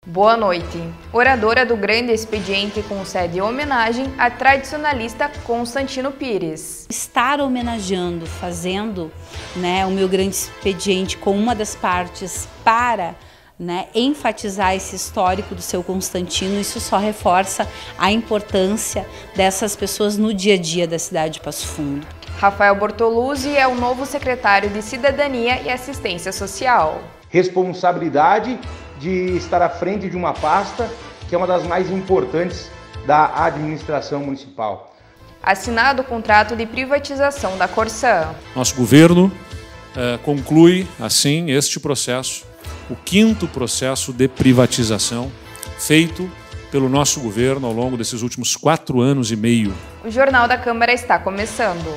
Boa noite. Oradora do Grande Expediente concede homenagem à tradicionalista Constantino Pires. Estar homenageando, fazendo o meu Grande Expediente com uma das partes para enfatizar esse histórico do seu Constantino, isso só reforça a importância dessas pessoas no dia a dia da cidade de Passo Fundo. Rafael Bortoluzzi é o novo secretário de Cidadania e Assistência Social. Responsabilidade de estar à frente de uma pasta que é uma das mais importantes da administração municipal. Assinado o contrato de privatização da Corsan. Nosso governo conclui, assim, este processo, o 5º processo de privatização feito pelo nosso governo ao longo desses últimos 4 anos e meio. O Jornal da Câmara está começando.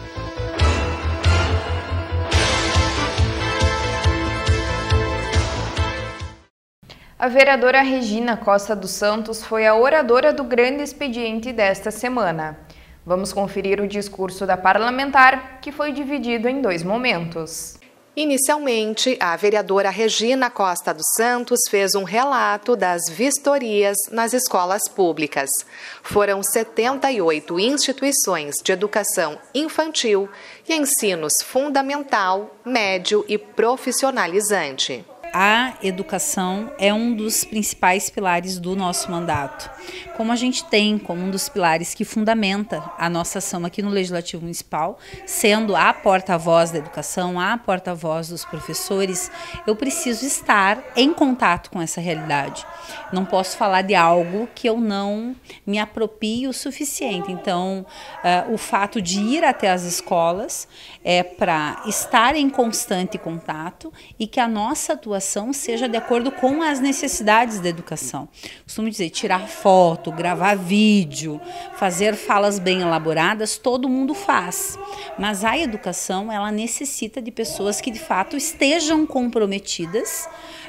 A vereadora Regina Costa dos Santos foi a oradora do Grande Expediente desta semana. Vamos conferir o discurso da parlamentar, que foi dividido em 2 momentos. Inicialmente, a vereadora Regina Costa dos Santos fez um relato das vistorias nas escolas públicas. Foram 78 instituições de educação infantil e ensinos fundamental, médio e profissionalizante. A educação é um dos principais pilares do nosso mandato. Como a gente tem como um dos pilares que fundamenta a nossa ação aqui no Legislativo Municipal, sendo a porta-voz da educação, a porta-voz dos professores, eu preciso estar em contato com essa realidade. Não posso falar de algo que eu não me apropie o suficiente. Então, o fato de ir até as escolas é para estar em constante contato e que a nossa atuação seja de acordo com as necessidades da educação. Costumo dizer, tirar foto, gravar vídeo, fazer falas bem elaboradas, todo mundo faz. Mas a educação, ela necessita de pessoas que de fato estejam comprometidas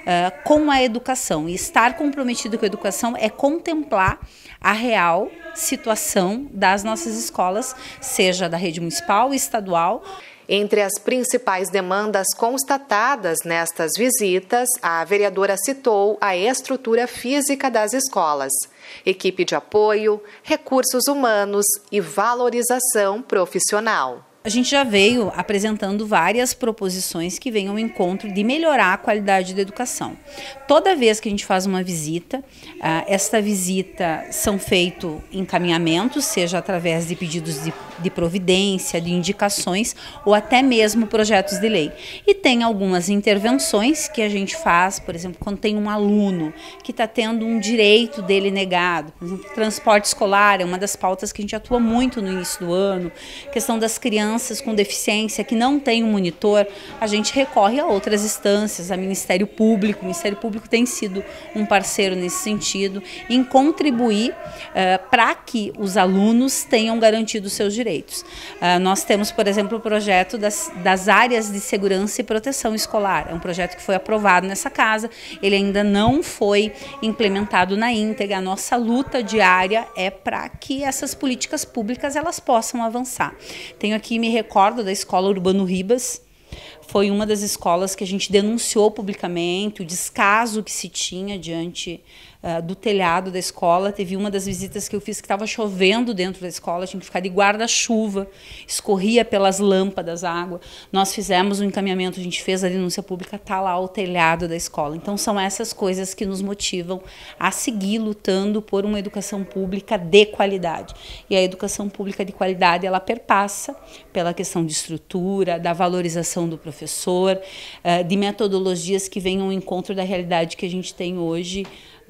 com a educação. E estar comprometido com a educação é contemplar a real situação das nossas escolas, seja da rede municipal, estadual. Entre as principais demandas constatadas nestas visitas, a vereadora citou a estrutura física das escolas, equipe de apoio, recursos humanos e valorização profissional. A gente já veio apresentando várias proposições que venham ao encontro de melhorar a qualidade da educação. Toda vez que a gente faz uma visita, esta visita são feitos encaminhamentos, seja através de pedidos de providência, de indicações ou até mesmo projetos de lei. E tem algumas intervenções que a gente faz, por exemplo, quando tem um aluno que está tendo um direito dele negado, por exemplo, transporte escolar é uma das pautas que a gente atua muito no início do ano, questão das crianças com deficiência que não tem um monitor, a gente recorre a outras instâncias, a Ministério Público. O Ministério Público tem sido um parceiro nesse sentido, em contribuir para que os alunos tenham garantido os seus direitos. Nós temos, por exemplo, o projeto das áreas de segurança e proteção escolar. É um projeto que foi aprovado nessa casa, ele ainda não foi implementado na íntegra. A nossa luta diária é para que essas políticas públicas elas possam avançar. Tenho aqui, me recordo da escola Urbano Ribas, foi uma das escolas que a gente denunciou publicamente o descaso que se tinha diante do telhado da escola. Teve uma das visitas que eu fiz que estava chovendo dentro da escola, tinha que ficar de guarda-chuva, escorria pelas lâmpadas água. Nós fizemos um encaminhamento, a gente fez a denúncia pública, está lá o telhado da escola. Então são essas coisas que nos motivam a seguir lutando por uma educação pública de qualidade. E a educação pública de qualidade, ela perpassa pela questão de estrutura, da valorização do professor, de metodologias que venham ao encontro da realidade que a gente tem hoje,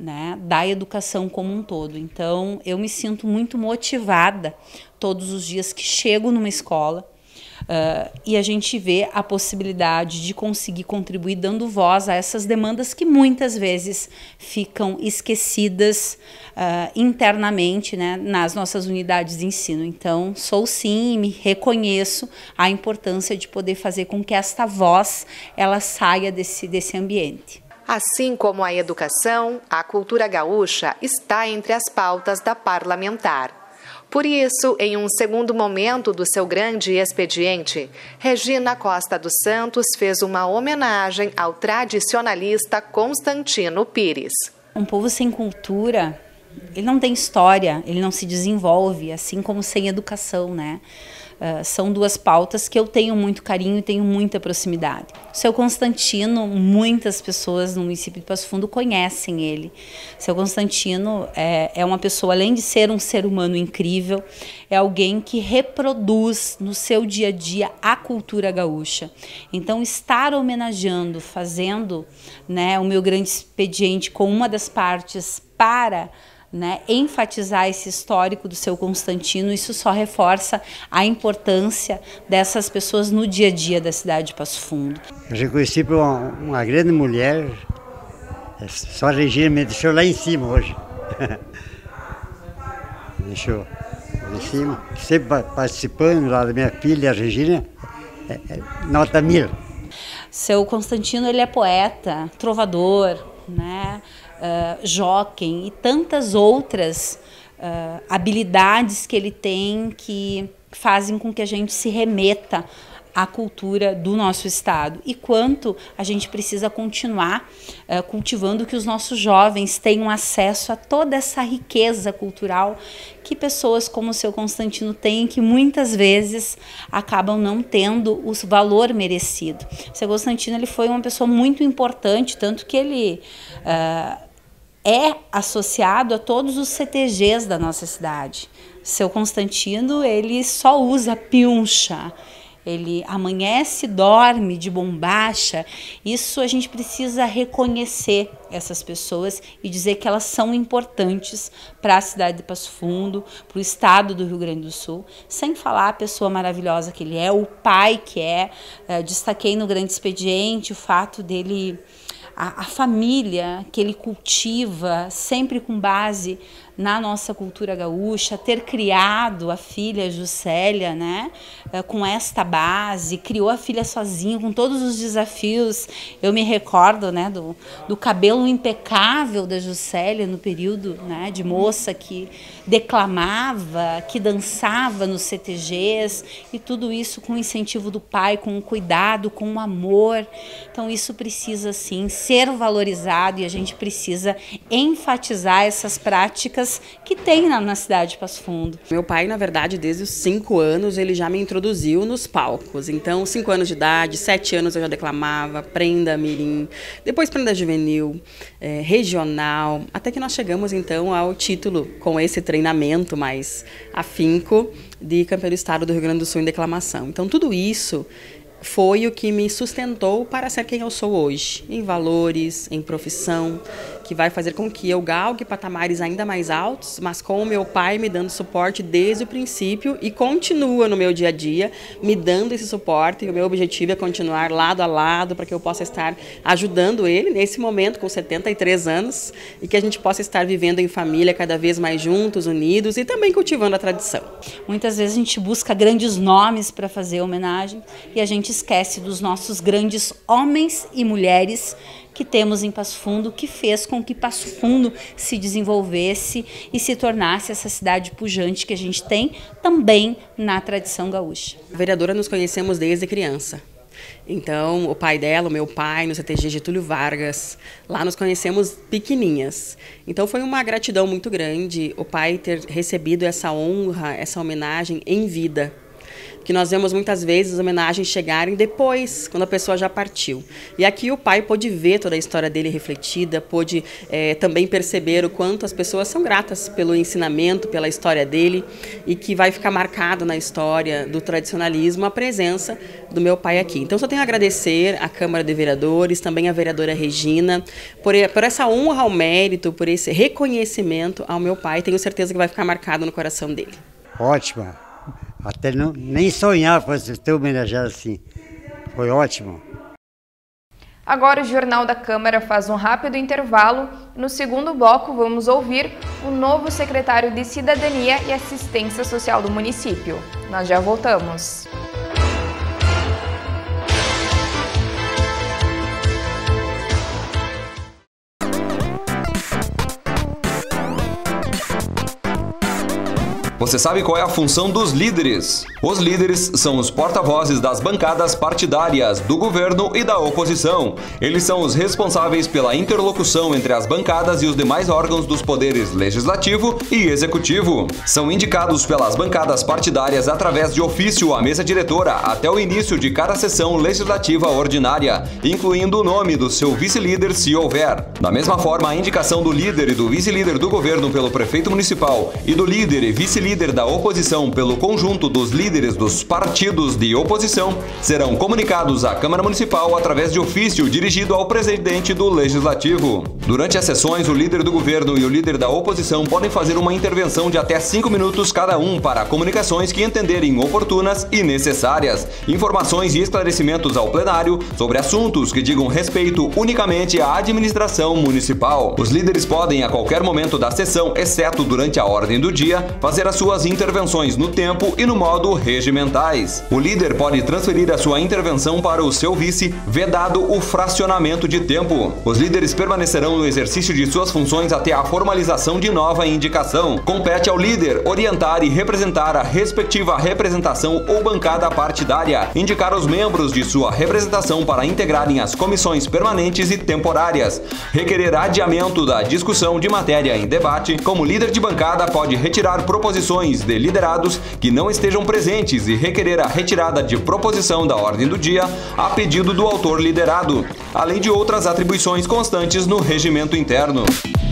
da educação como um todo. Então, eu me sinto muito motivada todos os dias que chego numa escola e a gente vê a possibilidade de conseguir contribuir dando voz a essas demandas que muitas vezes ficam esquecidas internamente, nas nossas unidades de ensino. Então, sou sim e me reconheço a importância de poder fazer com que esta voz ela saia desse ambiente. Assim como a educação, a cultura gaúcha está entre as pautas da parlamentar. Por isso, em um segundo momento do seu grande expediente, Regina Costa dos Santos fez uma homenagem ao tradicionalista Constantino Pires. Um povo sem cultura, ele não tem história, ele não se desenvolve, assim como sem educação, né? São duas pautas que eu tenho muito carinho e tenho muita proximidade. O Seu Constantino, muitas pessoas no município de Passo Fundo conhecem ele. Seu Constantino é uma pessoa, além de ser um ser humano incrível, é alguém que reproduz no seu dia a dia a cultura gaúcha. Então, estar homenageando, fazendo, né, o meu grande expediente com uma das partes para, né, enfatizar esse histórico do Seu Constantino, isso só reforça a importância dessas pessoas no dia a dia da cidade de Passo Fundo. Eu já conheci por uma grande mulher, só a Regina me deixou lá em cima hoje. Me deixou lá em cima, sempre participando lá da minha filha, a Regina, nota 1000. Seu Constantino, ele é poeta, trovador, né? Jockey e tantas outras habilidades que ele tem que fazem com que a gente se remeta à cultura do nosso estado e quanto a gente precisa continuar cultivando que os nossos jovens tenham acesso a toda essa riqueza cultural que pessoas como o Seu Constantino têm, que muitas vezes acabam não tendo o valor merecido. O Seu Constantino, ele foi uma pessoa muito importante, tanto que ele é associado a todos os CTGs da nossa cidade. Seu Constantino, ele só usa pilcha, ele amanhece, dorme de bombacha. Isso a gente precisa reconhecer essas pessoas e dizer que elas são importantes para a cidade de Passo Fundo, para o estado do Rio Grande do Sul, sem falar a pessoa maravilhosa que ele é, o pai que é. Destaquei no grande expediente o fato dele, a família que ele cultiva, sempre com base na nossa cultura gaúcha, ter criado a filha Juscelia, né, com esta base, criou a filha sozinho, com todos os desafios. Eu me recordo, né, do cabelo impecável da Juscelia no período, né, de moça, que declamava, que dançava nos CTGs, e tudo isso com o incentivo do pai, com o cuidado, com o amor. Então isso precisa, sim, ser valorizado e a gente precisa enfatizar essas práticas que tem na cidade de Passo Fundo. Meu pai, na verdade, desde os 5 anos, ele já me introduziu nos palcos. Então, 5 anos de idade, 7 anos eu já declamava, prenda mirim, depois prenda juvenil, regional, até que nós chegamos, então, ao título, com esse treinamento mais afinco, de campeão do estado do Rio Grande do Sul em declamação. Então, tudo isso foi o que me sustentou para ser quem eu sou hoje, em valores, em profissão, que vai fazer com que eu galgue patamares ainda mais altos, mas com o meu pai me dando suporte desde o princípio e continua no meu dia a dia me dando esse suporte, e o meu objetivo é continuar lado a lado para que eu possa estar ajudando ele nesse momento com 73 anos e que a gente possa estar vivendo em família cada vez mais juntos, unidos e também cultivando a tradição. Muitas vezes a gente busca grandes nomes para fazer homenagem e a gente esquece dos nossos grandes homens e mulheres que temos em Passo Fundo, que fez com que Passo Fundo se desenvolvesse e se tornasse essa cidade pujante que a gente tem também na tradição gaúcha. A vereadora nos conhecemos desde criança. Então, o pai dela, o meu pai, no CTG Getúlio Vargas, lá nos conhecemos pequeninhas. Então, foi uma gratidão muito grande o pai ter recebido essa honra, essa homenagem em vida. Que nós vemos muitas vezes as homenagens chegarem depois, quando a pessoa já partiu. E aqui o pai pôde ver toda a história dele refletida, pôde também perceber o quanto as pessoas são gratas pelo ensinamento, pela história dele, e que vai ficar marcado na história do tradicionalismo a presença do meu pai aqui. Então, só tenho a agradecer à Câmara de Vereadores, também à vereadora Regina, por essa honra ao mérito, por esse reconhecimento ao meu pai. Tenho certeza que vai ficar marcado no coração dele. Ótima. Até nem sonhar para ter homenageado assim. Foi ótimo. Agora o Jornal da Câmara faz um rápido intervalo. No segundo bloco vamos ouvir o novo secretário de Cidadania e Assistência Social do município. Nós já voltamos. Você sabe qual é a função dos líderes? Os líderes são os porta-vozes das bancadas partidárias, do governo e da oposição. Eles são os responsáveis pela interlocução entre as bancadas e os demais órgãos dos poderes legislativo e executivo. São indicados pelas bancadas partidárias através de ofício à mesa diretora até o início de cada sessão legislativa ordinária, incluindo o nome do seu vice-líder se houver. Da mesma forma, a indicação do líder e do vice-líder do governo pelo prefeito municipal e do líder e vice-líder da oposição pelo conjunto dos líderes dos partidos de oposição serão comunicados à Câmara Municipal através de ofício dirigido ao presidente do Legislativo. Durante as sessões, o líder do governo e o líder da oposição podem fazer uma intervenção de até 5 minutos cada um para comunicações que entenderem oportunas e necessárias, informações e esclarecimentos ao plenário sobre assuntos que digam respeito unicamente à administração municipal. Os líderes podem, a qualquer momento da sessão, exceto durante a ordem do dia, fazer as suas intervenções no tempo e no modo regimentais. O líder pode transferir a sua intervenção para o seu vice, vedado o fracionamento de tempo. Os líderes permanecerão no exercício de suas funções até a formalização de nova indicação. Compete ao líder orientar e representar a respectiva representação ou bancada partidária, indicar os membros de sua representação para integrarem as comissões permanentes e temporárias, requerer adiamento da discussão de matéria em debate. Como líder de bancada, pode retirar proposições de liderados que não estejam presentes e requerer a retirada de proposição da ordem do dia a pedido do autor liderado, além de outras atribuições constantes no regimento interno.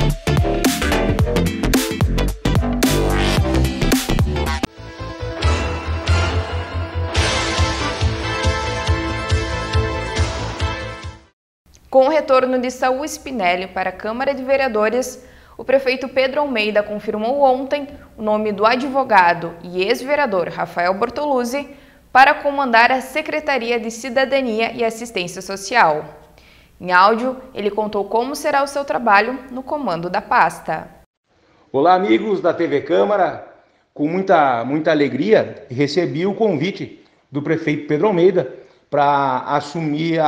Com o retorno de Saul Spinelli para a Câmara de Vereadores, o prefeito Pedro Almeida confirmou ontem o nome do advogado e ex-vereador Rafael Bortoluzzi para comandar a Secretaria de Cidadania e Assistência Social. Em áudio, ele contou como será o seu trabalho no comando da pasta. Olá, amigos da TV Câmara. Com muita alegria, recebi o convite do prefeito Pedro Almeida para assumir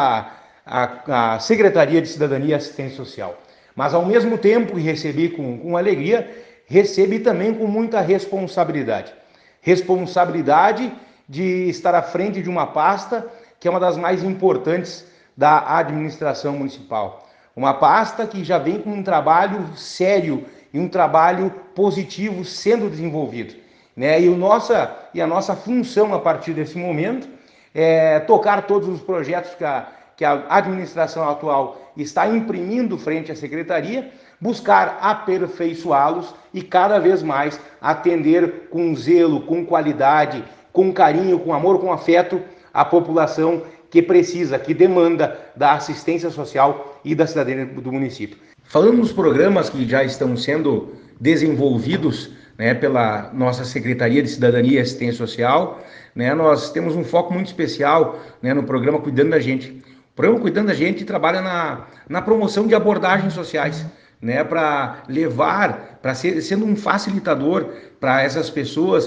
a Secretaria de Cidadania e Assistência Social. Mas, ao mesmo tempo que recebi com alegria, recebi também com muita responsabilidade. Responsabilidade de estar à frente de uma pasta que é uma das mais importantes da administração municipal. Uma pasta que já vem com um trabalho sério e um trabalho positivo sendo desenvolvido, né? E a nossa função a partir desse momento é tocar todos os projetos que a administração atual está imprimindo frente à secretaria, buscar aperfeiçoá-los e cada vez mais atender com zelo, com qualidade, com carinho, com amor, com afeto a população que precisa, que demanda da assistência social e da cidadania do município. Falando nos programas que já estão sendo desenvolvidos, né, pela nossa Secretaria de Cidadania e Assistência Social, né, nós temos um foco muito especial, né, no programa Cuidando da Gente. O programa Cuidando da Gente trabalha na promoção de abordagens sociais, né, para levar, sendo um facilitador para essas pessoas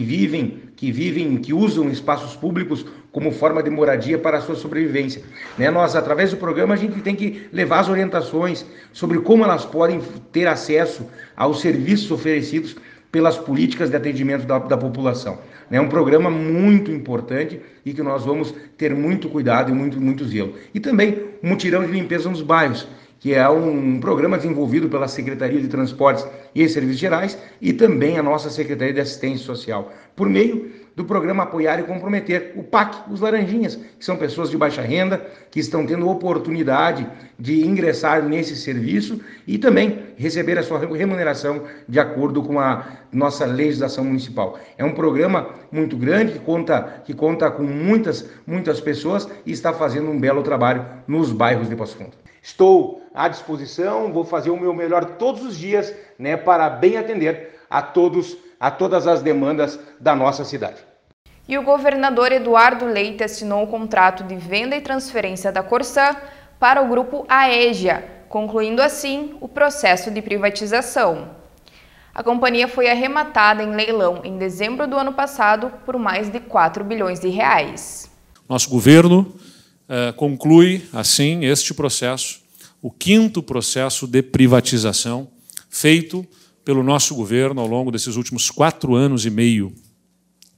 que usam espaços públicos como forma de moradia para a sua sobrevivência. Né, nós, através do programa, a gente tem que levar as orientações sobre como elas podem ter acesso aos serviços oferecidos pelas políticas de atendimento da população. É um programa muito importante e que nós vamos ter muito cuidado e muito zelo. E também o mutirão de limpeza nos bairros, que é um programa desenvolvido pela Secretaria de Transportes e Serviços Gerais e também a nossa Secretaria de Assistência Social, por meio do programa Apoiar e Comprometer, o PAC, os Laranjinhas, que são pessoas de baixa renda, que estão tendo oportunidade de ingressar nesse serviço e também receber a sua remuneração de acordo com a nossa legislação municipal. É um programa muito grande que conta com muitas pessoas e está fazendo um belo trabalho nos bairros de Passo Fundo. Estou à disposição, vou fazer o meu melhor todos os dias, né, para bem atender a todas as demandas da nossa cidade. E o governador Eduardo Leite assinou o contrato de venda e transferência da Corsã para o grupo Aegea, concluindo assim o processo de privatização. A companhia foi arrematada em leilão em dezembro do ano passado por mais de 4 bilhões de reais. Nosso governo conclui, assim, este processo, o 5º processo de privatização feito pelo nosso governo ao longo desses últimos 4 anos e meio.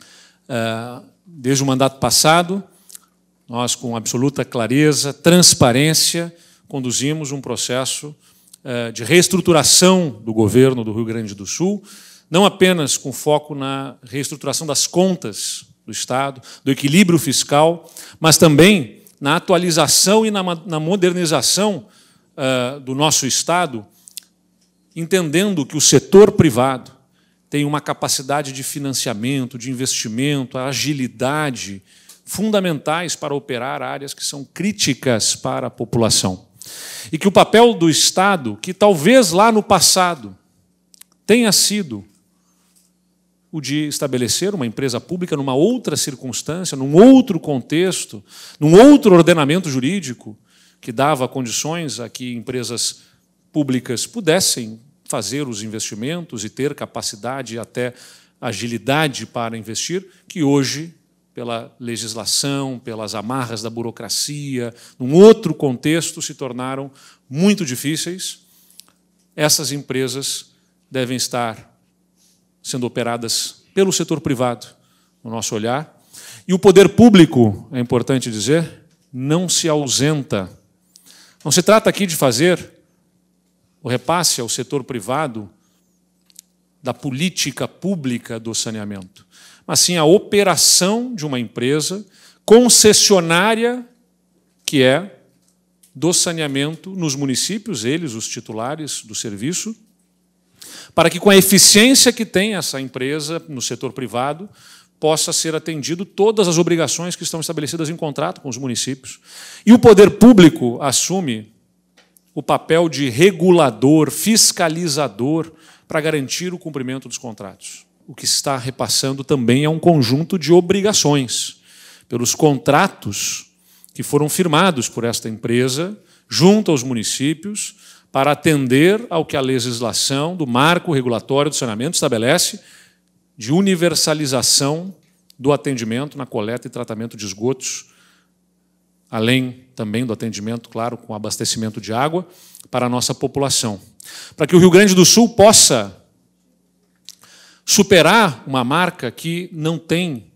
desde o mandato passado, nós, com absoluta clareza, transparência, conduzimos um processo de reestruturação do governo do Rio Grande do Sul, não apenas com foco na reestruturação das contas do Estado, do equilíbrio fiscal, mas também na atualização e na modernização do nosso Estado, entendendo que o setor privado tem uma capacidade de financiamento, de investimento, agilidade, fundamentais para operar áreas que são críticas para a população. E que o papel do Estado, que talvez lá no passado tenha sido o de estabelecer uma empresa pública numa outra circunstância, num outro contexto, num outro ordenamento jurídico, que dava condições a que empresas públicas pudessem fazer os investimentos e ter capacidade e até agilidade para investir, que hoje, pela legislação, pelas amarras da burocracia, num outro contexto, se tornaram muito difíceis. Essas empresas devem estar sendo operadas pelo setor privado, no nosso olhar. E o poder público, é importante dizer, não se ausenta. Não se trata aqui de fazer o repasse ao setor privado da política pública do saneamento, mas sim a operação de uma empresa concessionária que é do saneamento nos municípios, eles, os titulares do serviço, para que, com a eficiência que tem essa empresa no setor privado, possa ser atendido todas as obrigações que estão estabelecidas em contrato com os municípios. E o poder público assume o papel de regulador, fiscalizador, para garantir o cumprimento dos contratos. O que se está repassando também é um conjunto de obrigações pelos contratos que foram firmados por esta empresa junto aos municípios para atender ao que a legislação do marco regulatório do saneamento estabelece de universalização do atendimento na coleta e tratamento de esgotos, além também do atendimento, claro, com abastecimento de água para a nossa população. Para que o Rio Grande do Sul possa superar uma marca que não tem,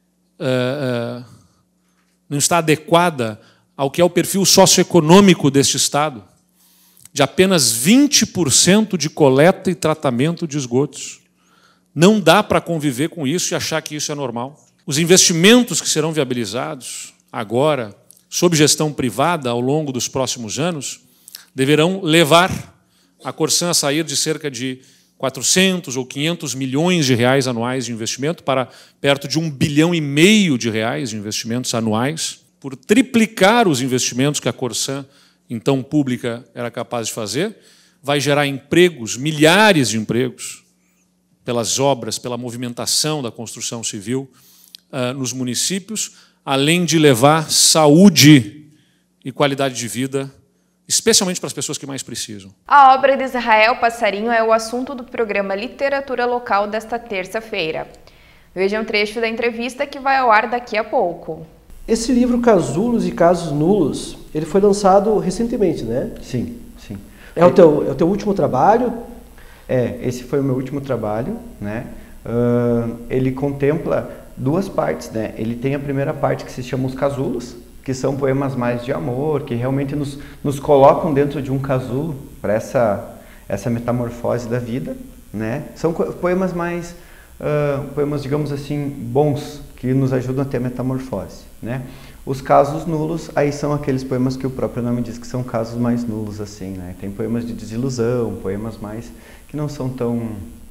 não está adequada ao que é o perfil socioeconômico deste Estado, de apenas 20% de coleta e tratamento de esgotos. Não dá para conviver com isso e achar que isso é normal. Os investimentos que serão viabilizados agora, sob gestão privada, ao longo dos próximos anos, deverão levar a Corsan a sair de cerca de 400 ou 500 milhões de reais anuais de investimento para perto de 1,5 bilhão de reais de investimentos anuais, por triplicar os investimentos que a Corsan, então pública, era capaz de fazer, vai gerar empregos, milhares de empregos, pelas obras, pela movimentação da construção civil nos municípios, além de levar saúde e qualidade de vida, especialmente para as pessoas que mais precisam. A obra de Israel Passarinho é o assunto do programa Literatura Local desta terça-feira. Veja um trecho da entrevista que vai ao ar daqui a pouco. Esse livro, Casulos e Casos Nulos, ele foi lançado recentemente, né? Sim, sim. É o teu último trabalho? Esse foi o meu último trabalho, né? Ele contempla duas partes, né? Ele tem a primeira parte que se chama Os Casulos, que são poemas mais de amor, que realmente nos colocam dentro de um casulo para essa metamorfose da vida, né? São poemas mais, poemas, digamos assim, bons, que nos ajudam a ter a metamorfose, né? Os casos nulos, aí são aqueles poemas que o próprio nome diz que são casos mais nulos, assim, né? Tem poemas de desilusão, poemas mais que não são tão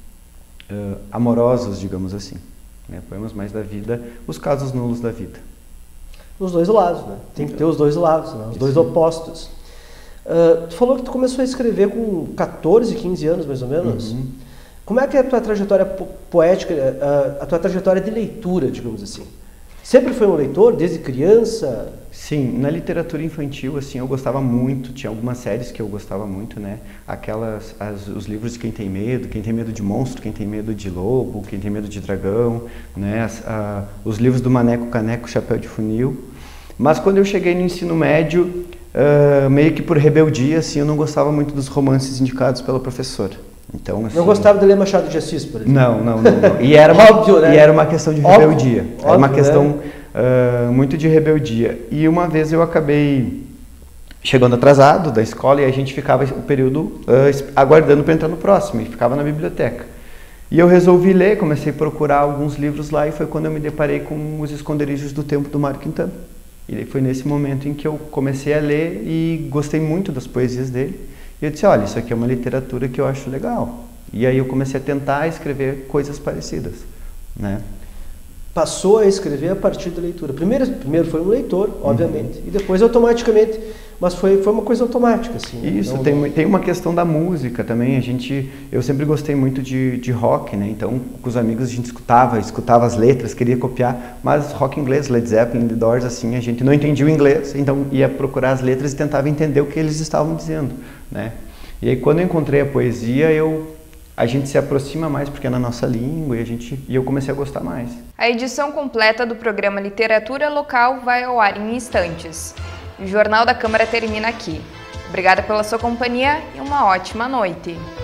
amorosos, digamos assim, né? Poemas mais da vida, os casos nulos da vida. Os dois lados, né? Tem que ter os dois lados, né? Os dois opostos. Tu falou que tu começou a escrever com 14, 15 anos, mais ou menos. Uhum. Como é que é a tua trajetória poética, a tua trajetória de leitura, digamos assim? Sempre foi um leitor, desde criança? Sim, na literatura infantil, assim, eu gostava muito, tinha algumas séries que eu gostava muito, né? Os livros de Quem Tem Medo de Monstro, Quem Tem Medo de Lobo, Quem Tem Medo de Dragão, né? Os livros do Maneco Caneco, Chapéu de Funil. Mas quando eu cheguei no ensino médio, meio que por rebeldia, assim, eu não gostava muito dos romances indicados pela professora, Então, assim, não gostava de ler Machado de Assis, por exemplo? Não. E era Óbvio, né? E era uma questão de rebeldia. Óbvio, era uma questão né? Muito de rebeldia. E uma vez eu acabei chegando atrasado da escola e a gente ficava o período aguardando para entrar no próximo e ficava na biblioteca. E eu resolvi ler, comecei a procurar alguns livros lá e foi quando eu me deparei com Os Esconderijos do Tempo do Mário Quintana. E daí foi nesse momento em que eu comecei a ler e gostei muito das poesias dele. E eu disse, olha, isso aqui é uma literatura que eu acho legal. E aí eu comecei a tentar escrever coisas parecidas, né? Passou a escrever a partir da leitura. Primeiro foi um leitor, obviamente, e depois automaticamente, mas foi uma coisa automática, assim. Isso, tem uma questão da música também. Eu sempre gostei muito de rock, né? Então, com os amigos a gente escutava as letras, queria copiar, mas rock inglês, Led Zeppelin, The Doors, assim, a gente não entendia o inglês, então ia procurar as letras e tentava entender o que eles estavam dizendo, né? E aí quando eu encontrei a poesia, a gente se aproxima mais porque é na nossa língua e eu comecei a gostar mais. A edição completa do programa Literatura Local vai ao ar em instantes. O Jornal da Câmara termina aqui. Obrigada pela sua companhia e uma ótima noite.